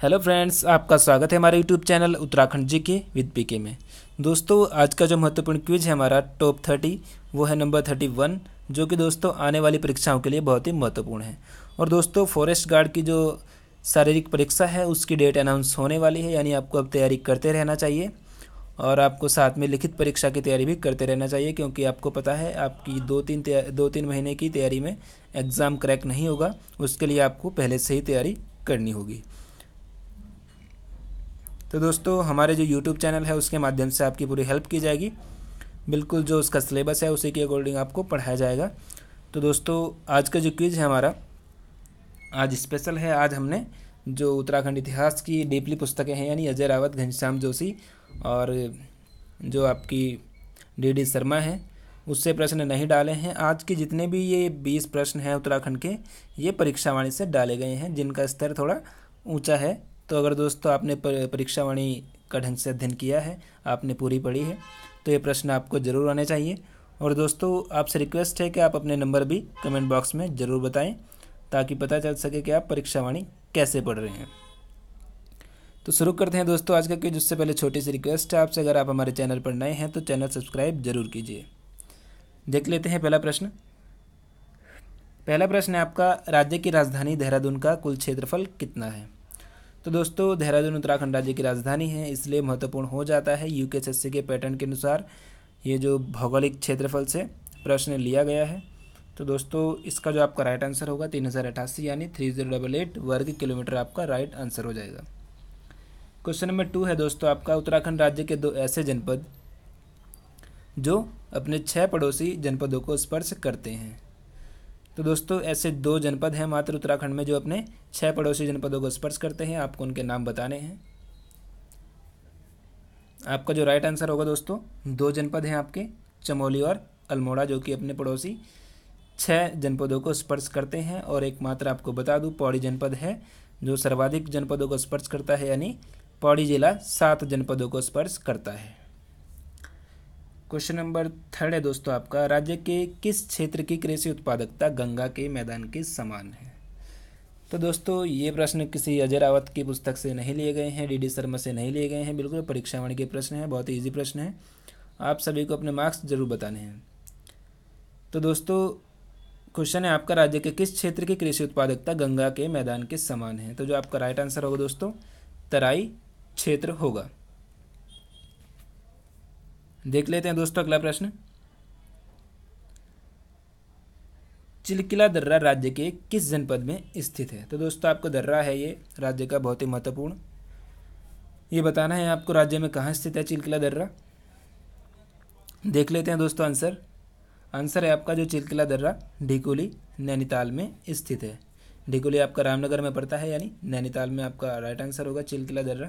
Hello friends, आपका स्वागत है हमारे YouTube channel Uttarakhand GK with PK में। दोस्तों, आज का जो महत्वपूर्ण क्विज है हमारा टॉप 30 वो है नंबर 31, जो कि दोस्तों आने वाली परीक्षाओं के लिए बहुत ही महत्वपूर्ण है। और दोस्तों, फॉरेस्ट गार्ड की जो शारीरिक परीक्षा है उसकी डेट अनाउंस होने वाली है, यानी आपको अब तैयारी करते रहना चाहिए। और आपको साथ में लिखित परीक्षा की तैयारी भी करते रहना चाहिए, क्योंकि आपको पता है आपकी दो तीन महीने की तैयारी में एग्ज़ाम क्रैक नहीं होगा। उसके लिए आपको पहले से ही तैयारी करनी होगी। तो दोस्तों, हमारे जो यूट्यूब चैनल है उसके माध्यम से आपकी पूरी हेल्प की जाएगी। बिल्कुल जो उसका सिलेबस है उसी के अकॉर्डिंग आपको पढ़ाया जाएगा। तो दोस्तों, आज का जो क्विज़ है हमारा आज स्पेशल है। आज हमने जो उत्तराखंड इतिहास की डीपली पुस्तकें हैं, यानी अजय रावत, घनश्याम जोशी और जो आपकी डी शर्मा है, उससे प्रश्न नहीं डाले हैं। आज के जितने भी ये 20 प्रश्न हैं उत्तराखंड के, ये परीक्षावाणी से डाले गए हैं, जिनका स्तर थोड़ा ऊंचा है। तो अगर दोस्तों आपने परीक्षावाणी का ढंग से अध्ययन किया है, आपने पूरी पढ़ी है, तो ये प्रश्न आपको ज़रूर आने चाहिए। और दोस्तों, आपसे रिक्वेस्ट है कि आप अपने नंबर भी कमेंट बॉक्स में ज़रूर बताएं, ताकि पता चल सके कि आप परीक्षावाणी कैसे पढ़ रहे हैं। तो शुरू करते हैं दोस्तों आज का क्विज। उससे पहले छोटी सी रिक्वेस्ट है आपसे, अगर आप हमारे चैनल पर नए हैं तो चैनल सब्सक्राइब जरूर कीजिए। देख लेते हैं पहला प्रश्न। पहला प्रश्न है आपका, राज्य की राजधानी देहरादून का कुल क्षेत्रफल कितना है? तो दोस्तों, देहरादून उत्तराखंड राज्य की राजधानी है, इसलिए महत्वपूर्ण हो जाता है। यूकेएसएससी के पैटर्न के अनुसार ये जो भौगोलिक क्षेत्रफल से प्रश्न लिया गया है। तो दोस्तों, इसका जो आपका राइट आंसर होगा 3088 यानी 3088 वर्ग किलोमीटर आपका राइट आंसर हो जाएगा। क्वेश्चन नंबर 2 है दोस्तों आपका, उत्तराखंड राज्य के दो ऐसे जनपद जो अपने 6 पड़ोसी जनपदों को स्पर्श करते हैं। तो दोस्तों, ऐसे 2 जनपद हैं मात्र उत्तराखंड में जो अपने 6 पड़ोसी जनपदों को स्पर्श करते हैं। आपको उनके नाम बताने हैं। आपका जो राइट आंसर होगा दोस्तों, 2 जनपद हैं आपके, चमोली और अल्मोड़ा, जो कि अपने पड़ोसी 6 जनपदों को स्पर्श करते हैं। और एक मात्र आपको बता दूं, पौड़ी जनपद है जो सर्वाधिक जनपदों को स्पर्श करता है, यानी पौड़ी जिला 7 जनपदों को स्पर्श करता है। क्वेश्चन नंबर 3 है दोस्तों आपका, राज्य के किस क्षेत्र की कृषि उत्पादकता गंगा के मैदान के समान है? तो दोस्तों, ये प्रश्न किसी अजय रावत की पुस्तक से नहीं लिए गए हैं, डी शर्मा से नहीं लिए गए हैं, बिल्कुल परीक्षावाणी के प्रश्न हैं। बहुत ही ईजी प्रश्न है, आप सभी को अपने मार्क्स जरूर बताने हैं। तो दोस्तों, क्वेश्चन है आपका, राज्य के किस क्षेत्र की कृषि उत्पादकता गंगा के मैदान के समान है? तो जो आपका राइट आंसर होगा दोस्तों, तराई क्षेत्र होगा। देख लेते हैं दोस्तों अगला प्रश्न। चिलकिला दर्रा राज्य के किस जनपद में स्थित है? तो दोस्तों, आपको दर्रा है ये राज्य का बहुत ही महत्वपूर्ण, ये बताना है आपको राज्य में कहाँ स्थित है चिलकिला दर्रा। देख लेते हैं दोस्तों आंसर। आंसर है आपका जो चिलकिला दर्रा ढिकोली नैनीताल में स्थित है। ढिकोली आपका रामनगर में पड़ता है, यानी नैनीताल में आपका राइट आंसर होगा चिलकिला दर्रा।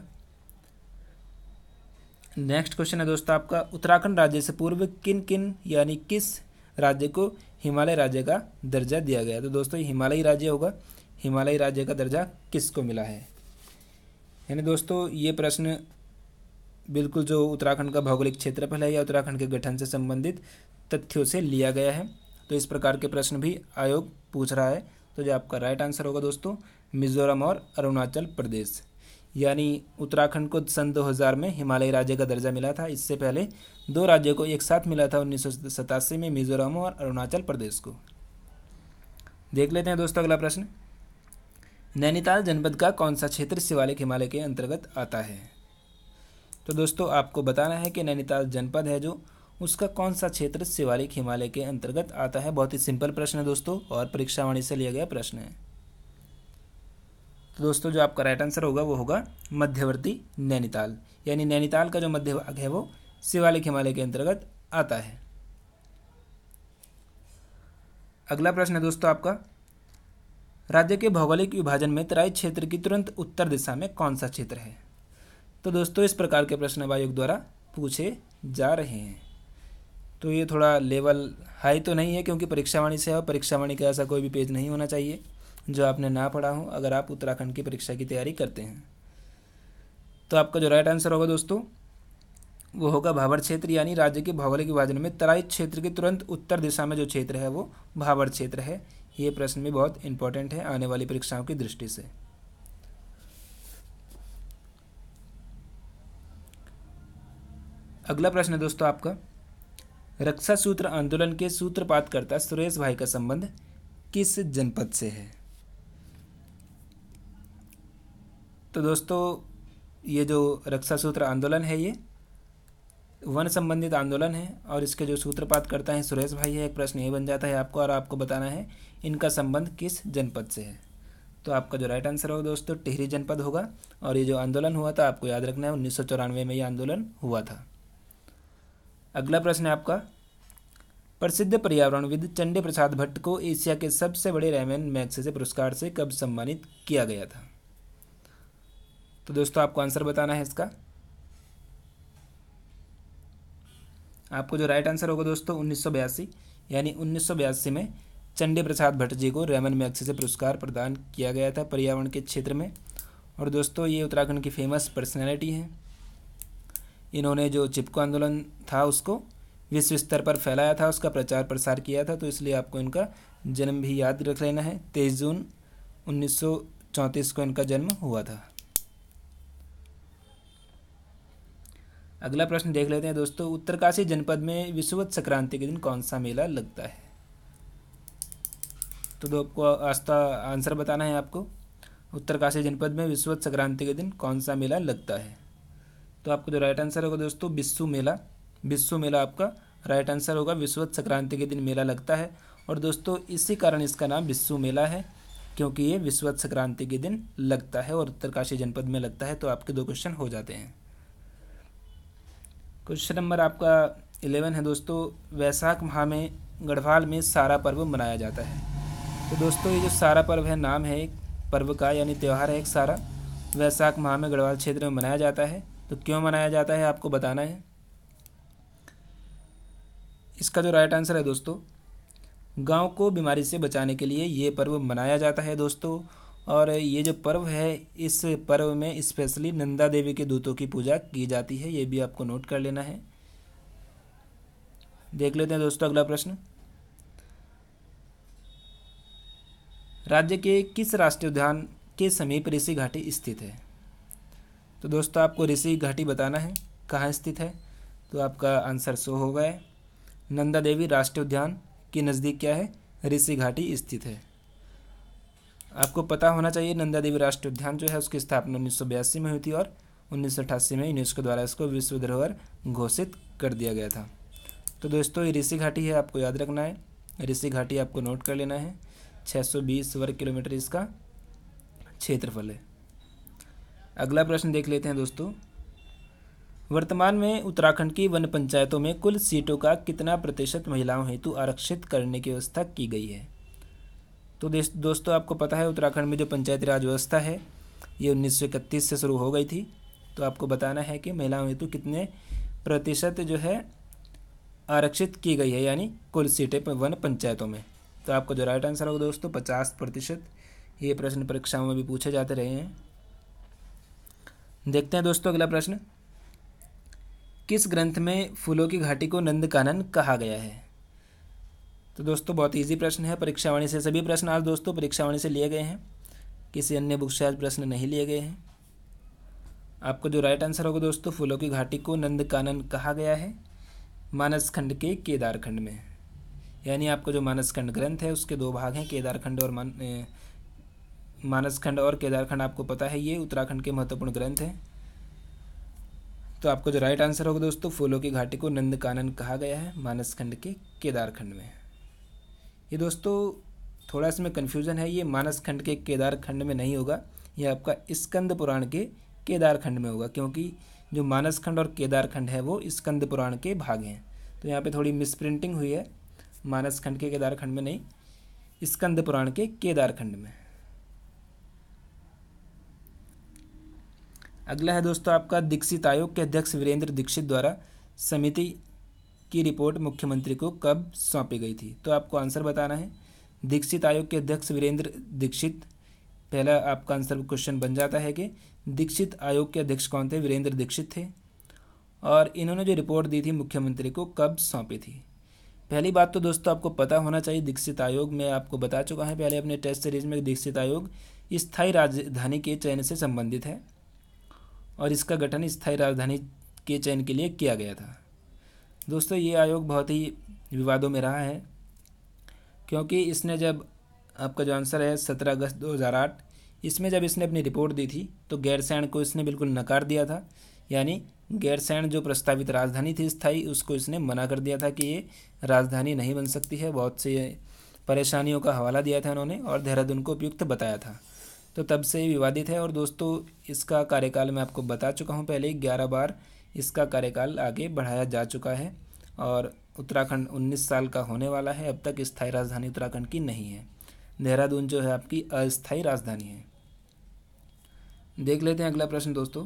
नेक्स्ट क्वेश्चन है दोस्तों आपका, उत्तराखंड राज्य से पूर्व किन किन यानी किस राज्य को हिमालय राज्य का दर्जा दिया गया? तो दोस्तों, ये हिमालयी राज्य होगा। हिमालयी राज्य का दर्जा किसको मिला है? यानी दोस्तों, ये प्रश्न बिल्कुल जो उत्तराखंड का भौगोलिक क्षेत्रफल है या उत्तराखंड के गठन से संबंधित तथ्यों से लिया गया है। तो इस प्रकार के प्रश्न भी आयोग पूछ रहा है। तो जो आपका राइट आंसर होगा दोस्तों, मिजोरम और अरुणाचल प्रदेश, यानी उत्तराखंड को सन 2000 में हिमालयी राज्य का दर्जा मिला था। इससे पहले 2 राज्यों को एक साथ मिला था 1987 में, मिजोरम और अरुणाचल प्रदेश को। देख लेते हैं दोस्तों अगला प्रश्न। नैनीताल जनपद का कौन सा क्षेत्र शिवालिक हिमालय के अंतर्गत आता है? तो दोस्तों, आपको बताना है कि नैनीताल जनपद है जो, उसका कौन सा क्षेत्र शिवालिक हिमालय के अंतर्गत आता है। बहुत ही सिंपल प्रश्न है दोस्तों, और परीक्षावाणी से लिया गया प्रश्न है। तो दोस्तों, जो आपका राइट आंसर होगा वो होगा मध्यवर्ती नैनीताल, यानी नैनीताल का जो मध्य भाग है वो शिवालिक हिमालय के अंतर्गत आता है। अगला प्रश्न है दोस्तों आपका, राज्य के भौगोलिक विभाजन में तराई क्षेत्र की तुरंत उत्तर दिशा में कौन सा क्षेत्र है? तो दोस्तों, इस प्रकार के प्रश्न आयोग द्वारा पूछे जा रहे हैं। तो ये थोड़ा लेवल हाई तो नहीं है, क्योंकि परीक्षावाणी से है, और परीक्षावाणी का ऐसा कोई भी पेज नहीं होना चाहिए जो आपने ना पढ़ा हो अगर आप उत्तराखंड की परीक्षा की तैयारी करते हैं। तो आपका जो राइट आंसर होगा दोस्तों, वो होगा भाबर क्षेत्र, यानी राज्य के भौगोलिक विभाजन में तराई क्षेत्र के तुरंत उत्तर दिशा में जो क्षेत्र है वो भाबर क्षेत्र है। ये प्रश्न भी बहुत इंपॉर्टेंट है आने वाली परीक्षाओं की दृष्टि से। अगला प्रश्न है दोस्तों आपका, रक्षा सूत्र आंदोलन के सूत्रपातकर्ता सुरेश भाई का संबंध किस जनपद से है? तो दोस्तों ये जो रक्षा सूत्र आंदोलन है ये वन संबंधित आंदोलन है और इसके जो सूत्रपात करता है सुरेश भाई है। एक प्रश्न ये बन जाता है आपको और आपको बताना है इनका संबंध किस जनपद से है। तो आपका जो राइट आंसर होगा दोस्तों टिहरी जनपद होगा। और ये जो आंदोलन हुआ था आपको याद रखना है 1994 में ये आंदोलन हुआ था। अगला प्रश्न है आपका, प्रसिद्ध पर्यावरणविद चंडी प्रसाद भट्ट को एशिया के सबसे बड़े रैमन मैग्सेसे पुरस्कार से कब सम्मानित किया गया था? तो दोस्तों आपको आंसर बताना है इसका। आपको जो राइट आंसर होगा दोस्तों 1982, यानी 1982 में चंडी प्रसाद भट्ट जी को रैमन मैग्सेसे पुरस्कार प्रदान किया गया था पर्यावरण के क्षेत्र में। और दोस्तों ये उत्तराखंड की फेमस पर्सनैलिटी हैं। इन्होंने जो चिपको आंदोलन था उसको विश्व स्तर पर फैलाया था, उसका प्रचार प्रसार किया था, तो इसलिए आपको इनका जन्म भी याद रख लेना है। 23 जून 1934 को इनका जन्म हुआ था। अगला प्रश्न देख लेते हैं दोस्तों, उत्तरकाशी जनपद में विषुवत संक्रांति के दिन कौन सा मेला लगता है? तो आपको आंसर बताना है आपको। उत्तरकाशी जनपद में विषुवत संक्रांति के दिन कौन सा मेला लगता है? तो आपको जो राइट आंसर होगा दोस्तों बिस्सू मेला। बिस्सू मेला आपका राइट आंसर होगा। विषुवत संक्रांति के दिन मेला लगता है और दोस्तों इसी कारण इसका नाम बिस्सू मेला है, क्योंकि ये विषुवत संक्रांति के दिन लगता है और उत्तरकाशी जनपद में लगता है। तो आपके 2 क्वेश्चन हो जाते हैं। क्वेश्चन नंबर आपका 11 है दोस्तों, वैशाख माह में गढ़वाल में सारा पर्व मनाया जाता है। तो दोस्तों ये जो सारा पर्व है नाम है एक पर्व का, यानी त्यौहार है एक सारा। वैशाख माह में गढ़वाल क्षेत्र में मनाया जाता है। तो क्यों मनाया जाता है आपको बताना है। इसका जो राइट आंसर है दोस्तों, गांव को बीमारी से बचाने के लिए ये पर्व मनाया जाता है दोस्तों। और ये जो पर्व है इस पर्व में स्पेशली नंदा देवी के दूतों की पूजा की जाती है, ये भी आपको नोट कर लेना है। देख लेते हैं दोस्तों अगला प्रश्न, राज्य के किस राष्ट्रीय उद्यान के समीप ऋषि घाटी स्थित है? तो दोस्तों आपको ऋषि घाटी बताना है कहाँ स्थित है। तो आपका आंसर शो हो गया है, नंदा देवी राष्ट्रीय उद्यान के नज़दीक क्या है, ऋषि घाटी स्थित है। आपको पता होना चाहिए नंदा देवी राष्ट्रीय उद्यान जो है उसकी स्थापना 1982 में हुई थी और 1988 में यूनेस्को द्वारा इसको विश्व धरोहर घोषित कर दिया गया था। तो दोस्तों ये ऋषि घाटी है, आपको याद रखना है। ऋषि घाटी आपको नोट कर लेना है। 620 वर्ग किलोमीटर इसका क्षेत्रफल है। अगला प्रश्न देख लेते हैं दोस्तों, वर्तमान में उत्तराखंड की वन पंचायतों में कुल सीटों का कितना प्रतिशत महिलाओं हेतु आरक्षित करने की व्यवस्था की गई है? तो दोस्तों आपको पता है उत्तराखंड में जो पंचायती राज व्यवस्था है ये 1931 से शुरू हो गई थी। तो आपको बताना है कि महिलाओं हेतु कितने प्रतिशत जो है आरक्षित की गई है, यानी कुल सीटें वन पंचायतों में। तो आपको जो राइट आंसर होगा दोस्तों 50%। ये प्रश्न परीक्षाओं में भी पूछे जाते रहे हैं। देखते हैं दोस्तों अगला प्रश्न, किस ग्रंथ में फूलों की घाटी को नंदकानन कहा गया है? तो दोस्तों बहुत इजी प्रश्न है, परीक्षावाणी से सभी प्रश्न आज दोस्तों परीक्षावाणी से लिए गए हैं, किसी अन्य बुक से आज प्रश्न नहीं लिए गए हैं। आपको जो राइट आंसर होगा दोस्तों फूलों की घाटी को नंदकानन कहा गया है मानस खंड के केदार खंड में। यानी आपको जो मानस खंड ग्रंथ है उसके 2 भाग हैं, केदार खंड और मानस खंड और केदार खंड। आपको पता है ये उत्तराखंड के महत्वपूर्ण ग्रंथ हैं। तो आपको जो राइट आंसर होगा दोस्तों फूलों की घाटी को नंदकानन कहा गया है मानस खंड के केदार खंड में। ये दोस्तों थोड़ा इसमें कन्फ्यूज़न है, ये मानस खंड के केदार खंड में नहीं होगा, ये आपका स्कंद पुराण के केदार खंड में होगा, क्योंकि जो मानस खंड और केदार खंड है वो स्कंद पुराण के भाग हैं। तो यहाँ पे थोड़ी मिसप्रिंटिंग हुई है, मानस खंड के केदार खंड में नहीं, स्कंद पुराण के केदार खंड में। अगला है दोस्तों आपका, दीक्षित आयोग के अध्यक्ष वीरेंद्र दीक्षित द्वारा समिति की रिपोर्ट मुख्यमंत्री को कब सौंपी गई थी? तो आपको आंसर बताना है। दीक्षित आयोग के अध्यक्ष वीरेंद्र दीक्षित, पहला आपका आंसर क्वेश्चन बन जाता है कि दीक्षित आयोग के अध्यक्ष कौन थे? वीरेंद्र दीक्षित थे। और इन्होंने जो रिपोर्ट दी थी मुख्यमंत्री को कब सौंपी थी? पहली बात तो दोस्तों आपको पता होना चाहिए दीक्षित आयोग, मैं आपको बता चुका है पहले अपने टेस्ट सीरीज में, दीक्षित आयोग स्थायी राजधानी के चयन से संबंधित है और इसका गठन स्थायी राजधानी के चयन के लिए किया गया था। दोस्तों ये आयोग बहुत ही विवादों में रहा है, क्योंकि इसने जब आपका जो आंसर है 17 अगस्त 2008, इसमें जब इसने अपनी रिपोर्ट दी थी तो गैरसैंण को इसने बिल्कुल नकार दिया था। यानी गैरसैंण जो प्रस्तावित राजधानी थी स्थायी, उसको इसने मना कर दिया था कि ये राजधानी नहीं बन सकती है। बहुत से परेशानियों का हवाला दिया था उन्होंने और देहरादून को उपयुक्त बताया था। तो तब से विवादित है। और दोस्तों इसका कार्यकाल मैं आपको बता चुका हूँ पहले, 11 बार इसका कार्यकाल आगे बढ़ाया जा चुका है और उत्तराखंड 19 साल का होने वाला है। अब तक स्थायी राजधानी उत्तराखंड की नहीं है। देहरादून जो है आपकी अस्थायी राजधानी है। देख लेते हैं अगला प्रश्न दोस्तों।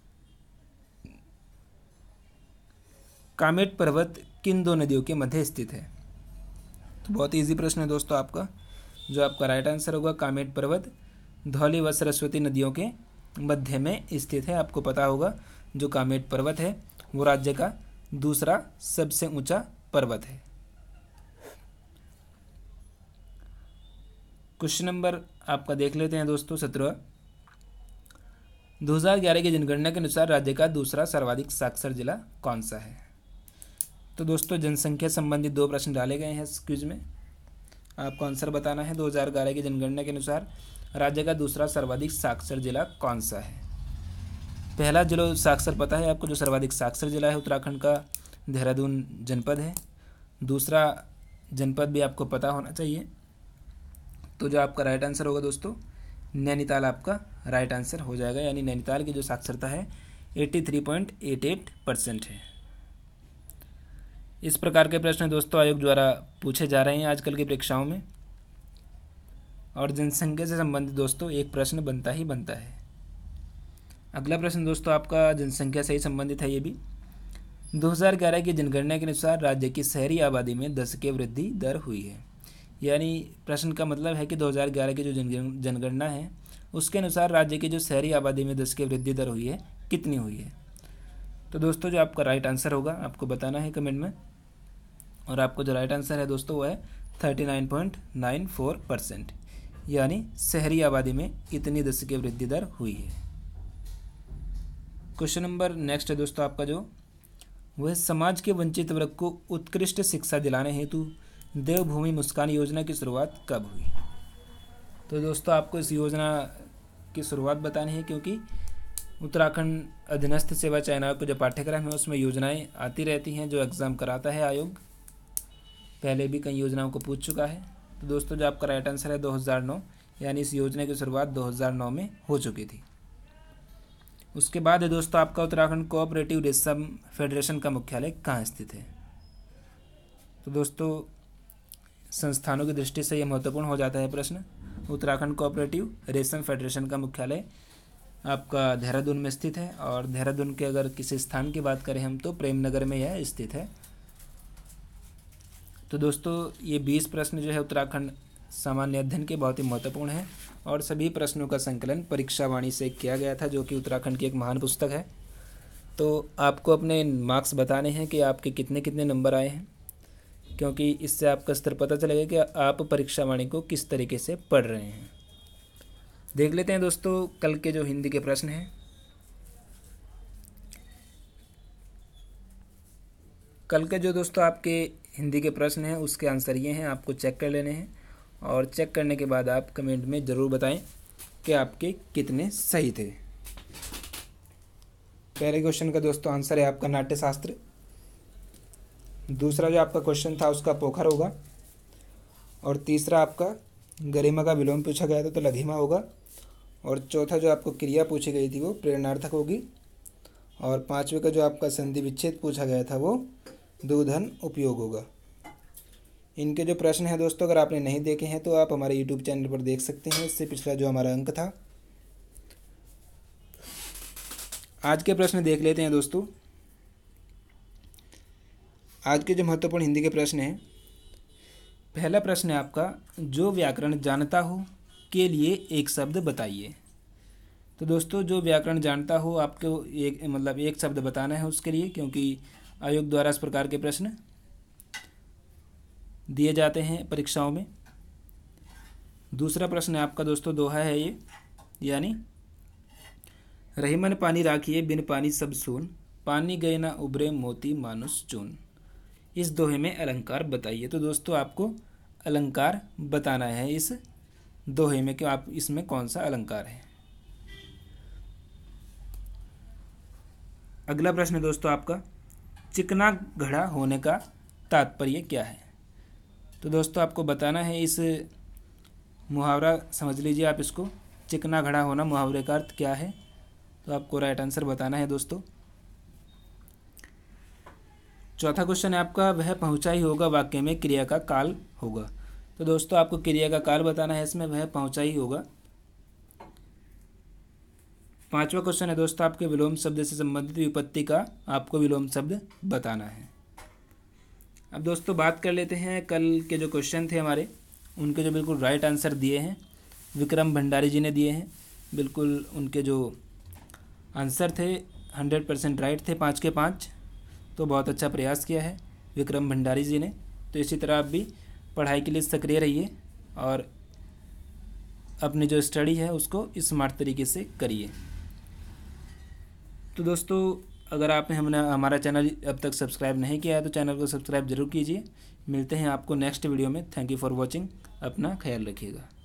कामेट पर्वत किन दो नदियों के मध्य स्थित है? तो बहुत इजी प्रश्न है दोस्तों आपका। जो आपका राइट आंसर होगा, कामेट पर्वत धौली व सरस्वती नदियों के मध्य में स्थित है। आपको पता होगा जो कामेट पर्वत है वो राज्य का दूसरा सबसे ऊंचा पर्वत है। क्वेश्चन नंबर आपका देख लेते हैं दोस्तों 17। 2011 की जनगणना के अनुसार राज्य का दूसरा सर्वाधिक साक्षर जिला कौन सा है? तो दोस्तों जनसंख्या संबंधित 2 प्रश्न डाले गए हैं इस क्विज में। आपको आंसर बताना है 2011 की जनगणना के अनुसार राज्य का दूसरा सर्वाधिक साक्षर जिला कौन सा है। पहला जिला साक्षर पता है आपको, जो सर्वाधिक साक्षर जिला है उत्तराखंड का देहरादून जनपद है। दूसरा जनपद भी आपको पता होना चाहिए। तो जो आपका राइट आंसर होगा दोस्तों, नैनीताल आपका राइट आंसर हो जाएगा। यानी नैनीताल की जो साक्षरता है 83.88% है। इस प्रकार के प्रश्न दोस्तों आयोग द्वारा पूछे जा रहे हैं आजकल की परीक्षाओं में। और जनसंख्या से संबंधित दोस्तों एक प्रश्न बनता ही बनता है। अगला प्रश्न दोस्तों आपका जनसंख्या से ही संबंधित है। ये भी 2011 की जनगणना के अनुसार राज्य की शहरी आबादी में 10 की वृद्धि दर हुई है। यानी प्रश्न का मतलब है कि 2011 की जो जनगणना है उसके अनुसार राज्य की जो शहरी आबादी में 10 की वृद्धि दर हुई है, कितनी हुई है? तो दोस्तों जो आपका राइट आंसर होगा आपको बताना है कमेंट में। और आपको जो राइट आंसर है दोस्तों वो है 39.94%। यानी शहरी आबादी में इतनी 10 की वृद्धि दर हुई है। क्वेश्चन नंबर नेक्स्ट है दोस्तों आपका जो वह समाज के वंचित वर्ग को उत्कृष्ट शिक्षा दिलाने हेतु देवभूमि मुस्कान योजना की शुरुआत कब हुई? तो दोस्तों आपको इस योजना की शुरुआत बतानी है, क्योंकि उत्तराखंड अधीनस्थ सेवा चयन आयोग का जो पाठ्यक्रम है उसमें योजनाएं आती रहती हैं जो एग्ज़ाम कराता है आयोग। पहले भी कई योजनाओं को पूछ चुका है। तो दोस्तों जो आपका राइट आंसर है 2009, यानी इस योजना की शुरुआत 2009 में हो चुकी थी। उसके बाद है दोस्तों आपका उत्तराखंड कोऑपरेटिव रेशम फेडरेशन का मुख्यालय कहाँ स्थित है? तो दोस्तों संस्थानों की दृष्टि से यह महत्वपूर्ण हो जाता है प्रश्न। उत्तराखंड कोऑपरेटिव रेशम फेडरेशन का मुख्यालय आपका देहरादून में स्थित है। और देहरादून के अगर किसी स्थान की बात करें हम तो प्रेमनगर में यह स्थित है। तो दोस्तों ये 20 प्रश्न जो है उत्तराखंड सामान्य अध्ययन के बहुत ही महत्वपूर्ण हैं और सभी प्रश्नों का संकलन परीक्षा वाणी से किया गया था, जो कि उत्तराखंड की एक महान पुस्तक है। तो आपको अपने मार्क्स बताने हैं कि आपके कितने कितने नंबर आए हैं, क्योंकि इससे आपका स्तर पता चलेगा कि आप परीक्षा वाणी को किस तरीके से पढ़ रहे हैं। देख लेते हैं दोस्तों कल के जो हिंदी के प्रश्न हैं। कल के जो दोस्तों आपके हिंदी के प्रश्न हैं उसके आंसर ये हैं, आपको चेक कर लेने हैं और चेक करने के बाद आप कमेंट में ज़रूर बताएं कि आपके कितने सही थे। पहले क्वेश्चन का दोस्तों आंसर है आपका नाट्यशास्त्र। दूसरा जो आपका क्वेश्चन था उसका पोखर होगा। और तीसरा आपका गरिमा का विलोम पूछा गया था तो लघिमा होगा। और चौथा जो आपको क्रिया पूछी गई थी वो प्रेरणार्थक होगी। और पांचवे का जो आपका संधि विच्छेद पूछा गया था वो द्विवधन उपयोग होगा। इनके जो प्रश्न हैं दोस्तों अगर आपने नहीं देखे हैं तो आप हमारे यूट्यूब चैनल पर देख सकते हैं। इससे पिछला जो हमारा अंक था। आज के प्रश्न देख लेते हैं दोस्तों। आज के जो महत्वपूर्ण हिंदी के प्रश्न हैं, पहला प्रश्न है आपका जो व्याकरण जानता हो के लिए एक शब्द बताइए। तो दोस्तों जो व्याकरण जानता हो आपको एक शब्द बताना है उसके लिए, क्योंकि आयोग द्वारा इस प्रकार के प्रश्न दिए जाते हैं परीक्षाओं में। दूसरा प्रश्न है आपका दोस्तों दोहा है ये, यानी रहीमन पानी राखिए बिन पानी सब सून, पानी गए ना उभरे मोती मानुष चून। इस दोहे में अलंकार बताइए। तो दोस्तों आपको अलंकार बताना है इस दोहे में कि आप इसमें कौन सा अलंकार है। अगला प्रश्न है दोस्तों आपका, चिकना घड़ा होने का तात्पर्य क्या है। तो दोस्तों आपको बताना है इस मुहावरा, समझ लीजिए आप इसको, चिकना घड़ा होना मुहावरे का अर्थ क्या है। तो आपको राइट आंसर बताना है दोस्तों। चौथा क्वेश्चन है आपका, वह पहुंचा ही होगा वाक्य में क्रिया का काल होगा। तो दोस्तों आपको क्रिया का काल बताना है इसमें, वह पहुंचा ही होगा। पांचवा क्वेश्चन है दोस्तों आपके, विलोम शब्द से संबंधित विपत्ति का आपको विलोम शब्द बताना है। अब दोस्तों बात कर लेते हैं कल के जो क्वेश्चन थे हमारे, उनके जो बिल्कुल राइट आंसर दिए हैं विक्रम भंडारी जी ने दिए हैं। बिल्कुल उनके जो आंसर थे 100% राइट थे, 5 के 5। तो बहुत अच्छा प्रयास किया है विक्रम भंडारी जी ने। तो इसी तरह आप भी पढ़ाई के लिए सक्रिय रहिए और अपनी जो स्टडी है उसको स्मार्ट तरीके से करिए। तो दोस्तों अगर आपने हमारा चैनल अब तक सब्सक्राइब नहीं किया है तो चैनल को सब्सक्राइब जरूर कीजिए। मिलते हैं आपको नेक्स्ट वीडियो में। Thank you for watching. अपना ख्याल रखिएगा।